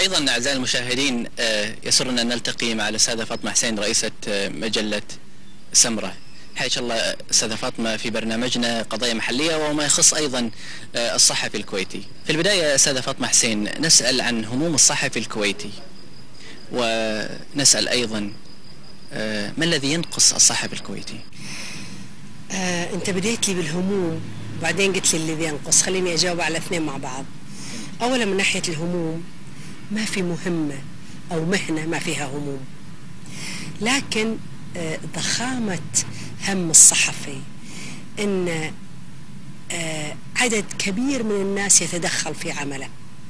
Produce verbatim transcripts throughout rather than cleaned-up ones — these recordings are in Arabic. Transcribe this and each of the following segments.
أيضا أعزائي المشاهدين يسرنا أن نلتقي مع الأستاذة فاطمة حسين رئيسة مجلة سمرة. حياك الله أستاذة فاطمة في برنامجنا قضايا محلية وما يخص أيضا الصحفي الكويتي. في البداية أستاذة فاطمة حسين نسأل عن هموم الصحفي الكويتي، ونسأل أيضا ما الذي ينقص الصحفي الكويتي؟ آه، أنت بديت لي بالهموم وبعدين قلت لي الذي ينقص، خليني أجاوب على اثنين مع بعض. أولا من ناحية الهموم، ما في مهمة أو مهنة ما فيها هموم، لكن آه ضخامة هم الصحفي أن آه عدد كبير من الناس يتدخل في عمله.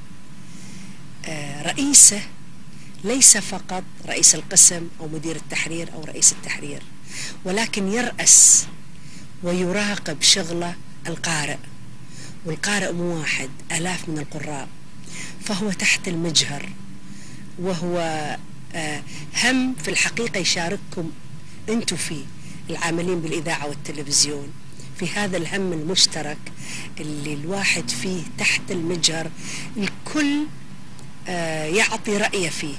آه رئيسه ليس فقط رئيس القسم أو مدير التحرير أو رئيس التحرير، ولكن يرأس ويراقب شغله القارئ، والقارئ مو واحد، آلاف من القراء، فهو تحت المجهر، وهو هم في الحقيقة يشارككم أنتم فيه العاملين بالإذاعة والتلفزيون في هذا الهم المشترك اللي الواحد فيه تحت المجهر، الكل يعطي رأيه فيه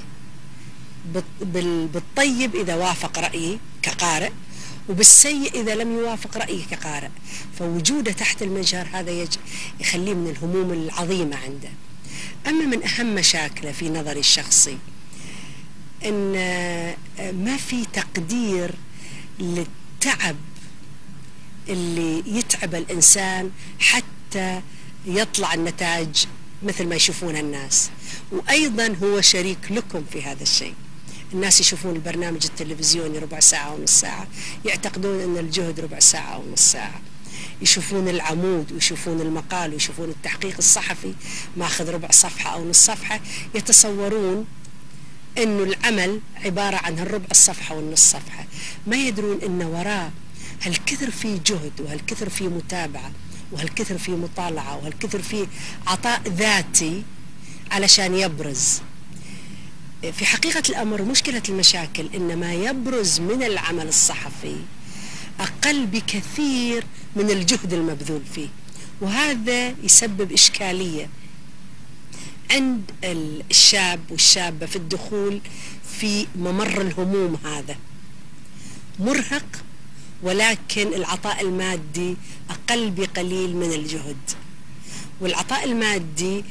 بالطيب إذا وافق رأيي كقارئ، وبالسيء إذا لم يوافق رأيي كقارئ. فوجوده تحت المجهر هذا يخليه من الهموم العظيمة عنده. أما من أهم مشاكله في نظري الشخصي أن ما في تقدير للتعب اللي يتعب الإنسان حتى يطلع النتائج مثل ما يشوفون الناس، وأيضا هو شريك لكم في هذا الشيء. الناس يشوفون البرنامج التلفزيوني ربع ساعة ونص ساعة يعتقدون أن الجهد ربع ساعة ونص ساعة، يشوفون العمود ويشوفون المقال ويشوفون التحقيق الصحفي ماخذ ربع صفحة أو نص صفحة، يتصورون أنه العمل عبارة عن الربع الصفحة والنص صفحة، ما يدرون أن وراء هالكثر فيه جهد وهالكثر فيه متابعة وهالكثر فيه مطالعة وهالكثر فيه عطاء ذاتي علشان يبرز. في حقيقة الأمر مشكلة المشاكل إن ما يبرز من العمل الصحفي أقل بكثير من الجهد المبذول فيه، وهذا يسبب إشكالية عند الشاب والشابة في الدخول في ممر الهموم. هذا مرهق، ولكن العطاء المادي أقل بقليل من الجهد، والعطاء المادي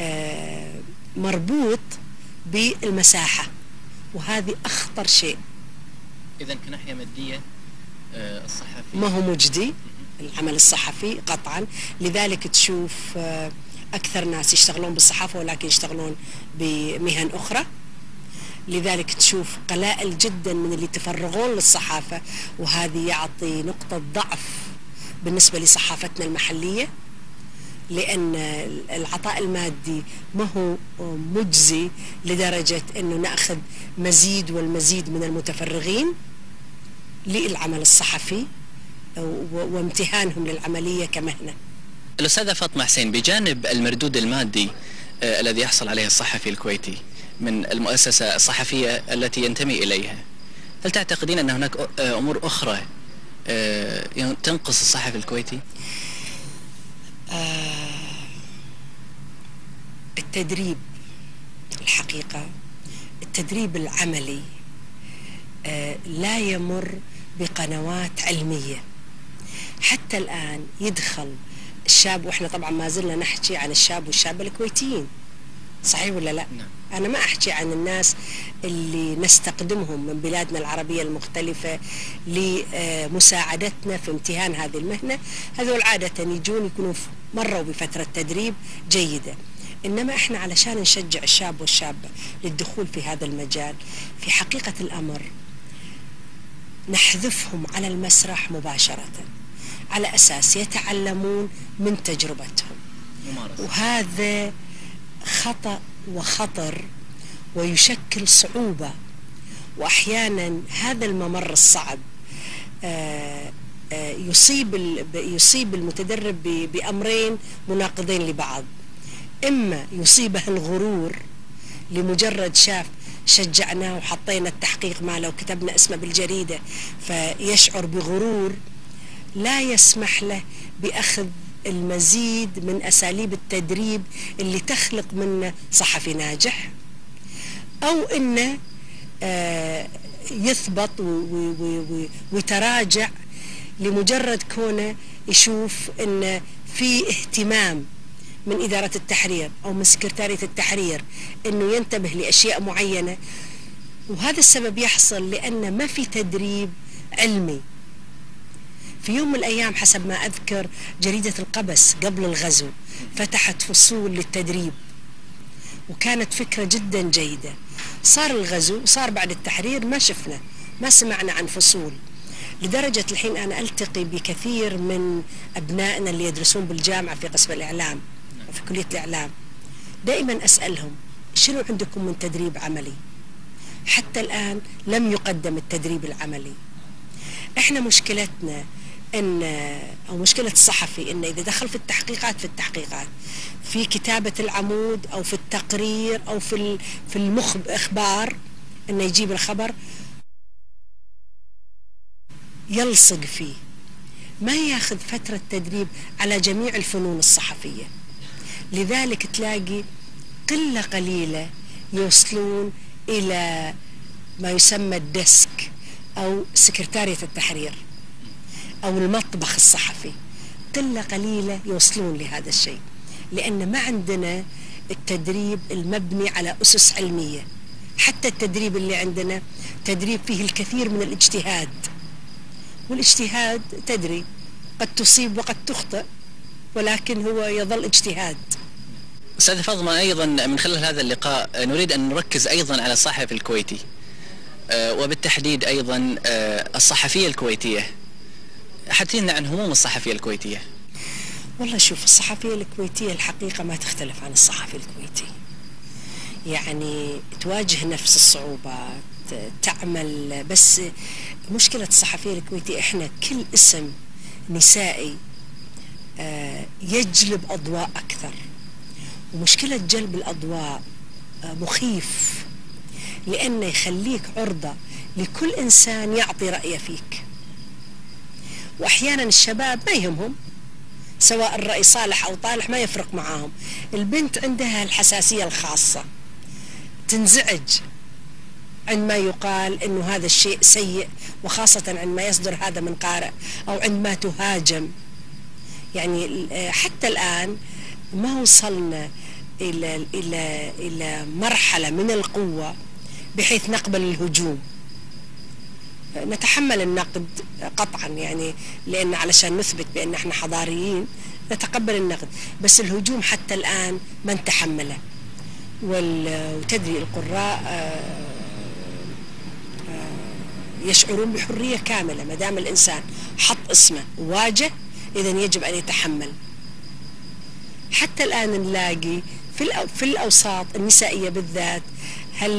مربوط بالمساحة، وهذه أخطر شيء. إذن كناحية مادية الصحفي ما هو مجدي العمل الصحفي قطعا، لذلك تشوف أكثر ناس يشتغلون بالصحافة ولكن يشتغلون بمهن أخرى، لذلك تشوف قلائل جدا من اللي يتفرغون للصحافة، وهذه يعطي نقطة ضعف بالنسبة لصحافتنا المحلية، لأن العطاء المادي ما هو مجزي لدرجة أنه نأخذ مزيد والمزيد من المتفرغين للعمل الصحفي وامتهانهم للعملية كمهنة. الأستاذة فاطمة حسين، بجانب المردود المادي آه الذي يحصل عليه الصحفي الكويتي من المؤسسة الصحفية التي ينتمي إليها، هل تعتقدين أن هناك آه أمور أخرى آه تنقص الصحفي الكويتي؟ آه التدريب، الحقيقة التدريب العملي آه لا يمر بقنوات علمية. حتى الآن يدخل الشاب، وإحنا طبعا ما زلنا نحكي عن الشاب والشابة الكويتيين، صحيح ولا لا؟ نعم. أنا ما أحكي عن الناس اللي نستقدمهم من بلادنا العربية المختلفة لمساعدتنا في امتهان هذه المهنة، هذول عادة يجون يكونوا مروا بفترة تدريب جيدة، إنما إحنا علشان نشجع الشاب والشابة للدخول في هذا المجال، في حقيقة الأمر نحذفهم على المسرح مباشرة على أساس يتعلمون من تجربتهم، وهذا خطأ وخطر ويشكل صعوبة، وأحيانا هذا الممر الصعب يصيب يصيب المتدرب بأمرين مناقضين لبعض. إما يصيبه الغرور لمجرد شاف شجعناه وحطينا التحقيق ماله وكتبنا اسمه بالجريدة، فيشعر بغرور لا يسمح له بأخذ المزيد من أساليب التدريب اللي تخلق منه صحفي ناجح. أو إنه يثبط ويتراجع لمجرد كونه يشوف إن في اهتمام من إدارة التحرير أو من سكرتارية التحرير إنه ينتبه لأشياء معينة. وهذا السبب يحصل لأن ما في تدريب علمي. في يوم من الأيام حسب ما أذكر جريدة القبس قبل الغزو فتحت فصول للتدريب، وكانت فكرة جدا جيدة. صار الغزو، صار بعد التحرير ما شفنا ما سمعنا عن فصول، لدرجة الحين أنا ألتقي بكثير من أبنائنا اللي يدرسون بالجامعة في قسم الإعلام وفي كلية الإعلام، دائما أسألهم شنو عندكم من تدريب عملي؟ حتى الآن لم يقدم التدريب العملي. احنا مشكلتنا ان او مشكلة الصحفي انه اذا دخل في التحقيقات في التحقيقات في كتابة العمود او في التقرير او في في المخبار انه يجيب الخبر يلصق فيه، ما ياخذ فترة تدريب على جميع الفنون الصحفية. لذلك تلاقي قلة قليلة يوصلون إلى ما يسمى الديسك أو سكرتارية التحرير أو المطبخ الصحفي، قلة قليلة يوصلون لهذا الشيء، لأن ما عندنا التدريب المبني على أسس علمية. حتى التدريب اللي عندنا تدريب فيه الكثير من الاجتهاد، والاجتهاد تدري قد تصيب وقد تخطئ، ولكن هو يظل اجتهاد. أستاذة فاطمة، أيضا من خلال هذا اللقاء نريد أن نركز أيضا على الصحفي الكويتي، وبالتحديد أيضا الصحفية الكويتية. حدثينا عن هموم الصحفية الكويتية. والله شوف، الصحفية الكويتية الحقيقة ما تختلف عن الصحفي الكويتي، يعني تواجه نفس الصعوبات، تعمل. بس مشكلة الصحفية الكويتية احنا كل اسم نسائي يجلب أضواء أكثر، ومشكلة جلب الأضواء مخيف، لأنه يخليك عرضة لكل إنسان يعطي رأيه فيك. وأحيانا الشباب ما يهمهم سواء الرأي صالح أو طالح، ما يفرق معاهم. البنت عندها الحساسية الخاصة، تنزعج عندما يقال إنه هذا الشيء سيء، وخاصة عندما يصدر هذا من قارئ أو عندما تهاجم. يعني حتى الآن ما وصلنا إلى إلى إلى مرحلة من القوة بحيث نقبل الهجوم. نتحمل النقد قطعا، يعني لأن علشان نثبت بأن احنا حضاريين نتقبل النقد، بس الهجوم حتى الآن ما نتحمله. وتدري القراء يشعرون بحرية كاملة ما دام الإنسان حط اسمه وواجه، إذن يجب أن يتحمل. حتى الآن نلاقي في في الأوساط النسائية بالذات هل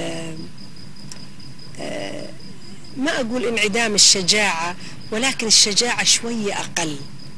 ما أقول انعدام الشجاعة، ولكن الشجاعة شوية أقل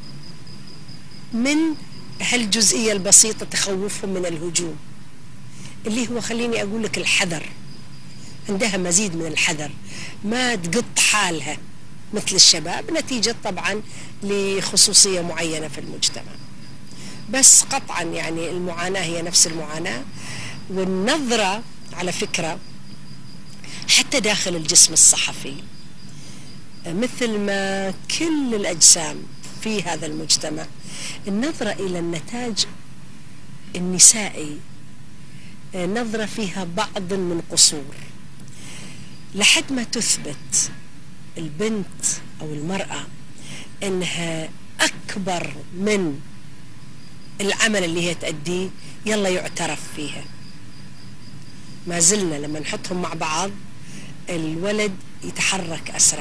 من هالجزئية البسيطة تخوفهم من الهجوم، اللي هو خليني أقول لك الحذر. عندها مزيد من الحذر، ما تقط حالها مثل الشباب نتيجة طبعا لخصوصية معينة في المجتمع. بس قطعا يعني المعاناة هي نفس المعاناة. والنظرة على فكرة حتى داخل الجسم الصحفي، مثل ما كل الأجسام في هذا المجتمع، النظرة إلى النتاج النسائي نظرة فيها بعض من قصور، لحد ما تثبت البنت أو المرأة أنها أكبر من العمل اللي هي تأديه، يلا يعترف فيها. ما زلنا لما نحطهم مع بعض الولد يتحرك أسرع،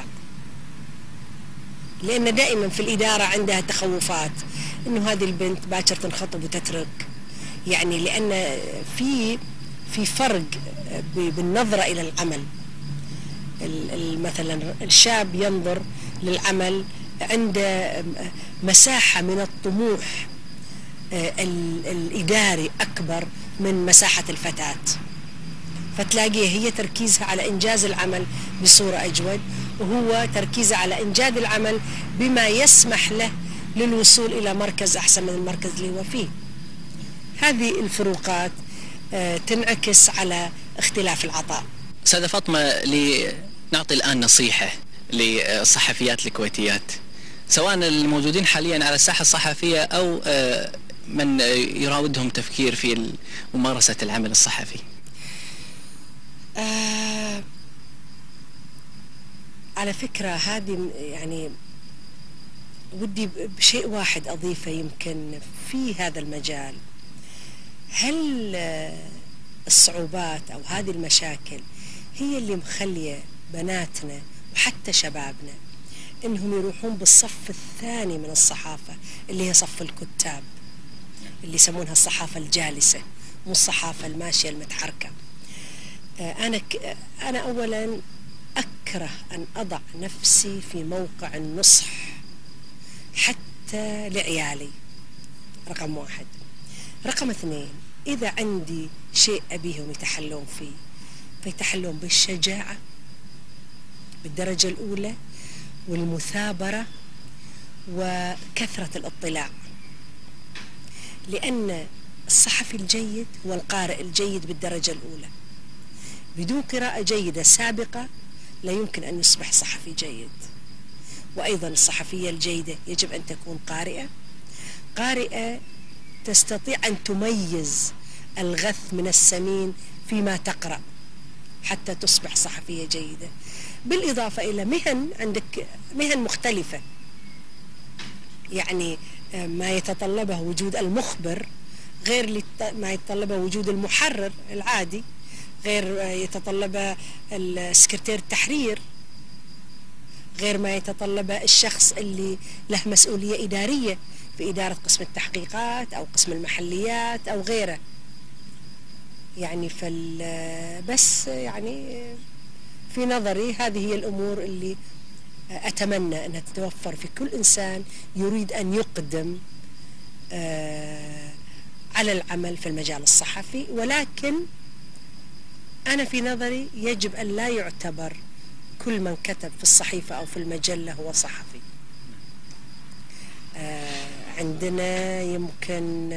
لأن دائما في الإدارة عندها تخوفات إنه هذه البنت باكر تنخطب وتترك، يعني لأن في في فرق بالنظرة إلى العمل. مثلا الشاب ينظر للعمل عنده مساحة من الطموح الإداري أكبر من مساحة الفتاة، فتلاقيه هي تركيزها على إنجاز العمل بصورة أجود، وهو تركيزه على إنجاز العمل بما يسمح له للوصول إلى مركز أحسن من المركز اللي هو فيه. هذه الفروقات تنعكس على اختلاف العطاء. سادة فاطمة، لنعطي الآن نصيحة للصحفيات الكويتيات، سواء الموجودين حاليا على الساحة الصحفية أو من يراودهم تفكير في ممارسة العمل الصحفي. آه على فكرة هذه يعني ودي بشيء واحد أضيفه يمكن في هذا المجال. هل الصعوبات أو هذه المشاكل هي اللي مخلية بناتنا وحتى شبابنا إنهم يروحون بالصف الثاني من الصحافة اللي هي صف الكتاب، اللي يسمونها الصحافة الجالسة مو الصحافة الماشية المتحركة؟ أنا ك... أنا أولا أكره أن أضع نفسي في موقع النصح حتى لعيالي، رقم واحد. رقم اثنين، إذا عندي شيء أبيهم يتحلون فيه فيتحلون بالشجاعة بالدرجة الأولى والمثابرة وكثرة الاطلاع، لأن الصحفي الجيد هو القارئ الجيد بالدرجة الأولى. بدون قراءة جيدة سابقة لا يمكن أن يصبح صحفي جيد. وأيضا الصحفية الجيدة يجب أن تكون قارئة قارئة تستطيع أن تميز الغث من السمين فيما تقرأ حتى تصبح صحفية جيدة. بالإضافة إلى مهن، عندك مهن مختلفة، يعني ما يتطلبه وجود المخبر غير ما يتطلبه وجود المحرر العادي، غير يتطلبه السكرتير التحرير، غير ما يتطلبه الشخص اللي له مسؤولية إدارية في إدارة قسم التحقيقات أو قسم المحليات أو غيره. يعني فال بس يعني في نظري هذه هي الأمور اللي أتمنى أنها تتوفر في كل إنسان يريد أن يقدم على العمل في المجال الصحفي. ولكن أنا في نظري يجب أن لا يعتبر كل من كتب في الصحيفة أو في المجلة هو صحفي. عندنا يمكن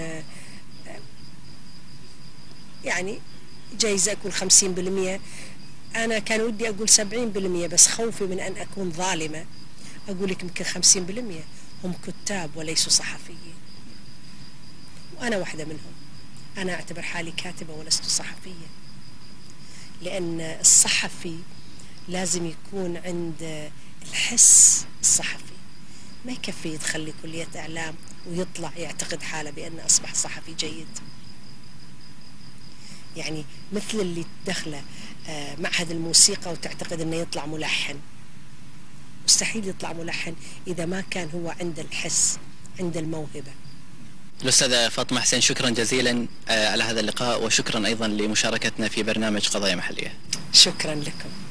يعني جايز أقول خمسين بالمئة، أنا كان ودي أقول سبعين بالمئة، بس خوفي من أن أكون ظالمة أقول لك يمكن خمسين بالمئة هم كتاب وليسوا صحفيين، وأنا واحدة منهم. أنا أعتبر حالي كاتبة ولست صحفية، لأن الصحفي لازم يكون عند الحس الصحفي، ما يكفي يدخل لي كلية إعلام ويطلع يعتقد حاله بأنه أصبح صحفي جيد. يعني مثل اللي دخله معهد الموسيقى وتعتقد أنه يطلع ملحن، مستحيل يطلع ملحن إذا ما كان هو عند الحس، عند الموهبة. الأستاذة فاطمة حسين، شكرا جزيلا على هذا اللقاء، وشكرا أيضا لمشاركتنا في برنامج قضايا محلية. شكرا لكم.